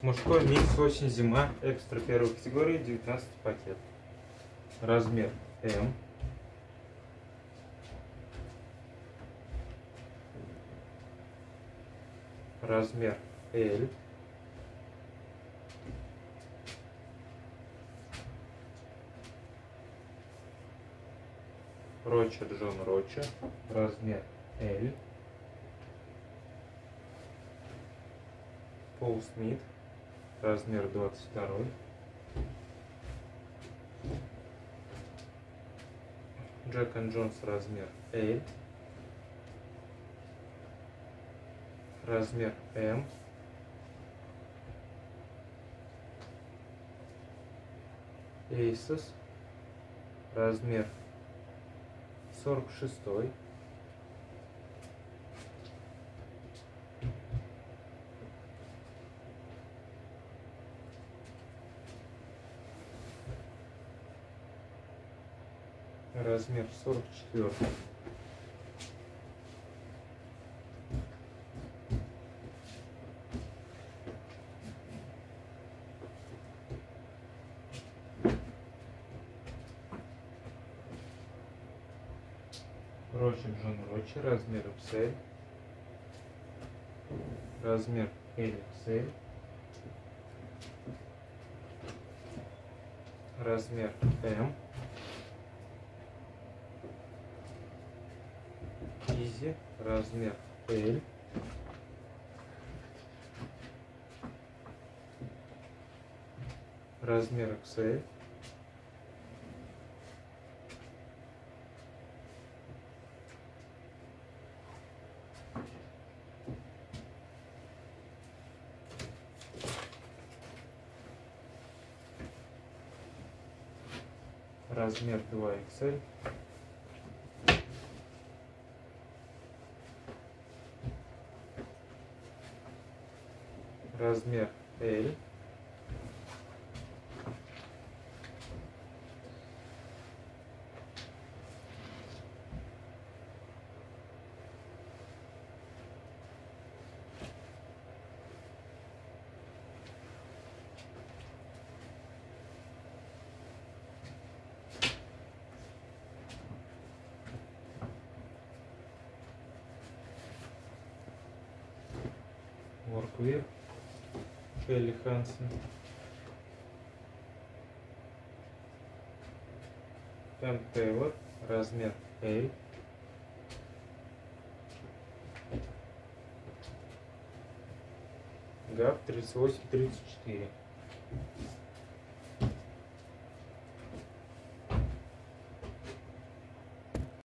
Мужской микс осень-зима, экстра первой категории, 19 пакет. Размер М. Размер L. Роча Джон Роча. Размер L. Пол Смит. Размер 22. Джек энд Джонс. Размер L. Размер М. Asos. Размер 46. Размер 44. Роча Джон Роча. Размер XL. Размер LXL. Размер М. Изи. Размер L. Размер XL. Размер 2XL. Размер L. Workwear. Helly Hansen. Пен Тейлор. Размер L. ГАП 38-34.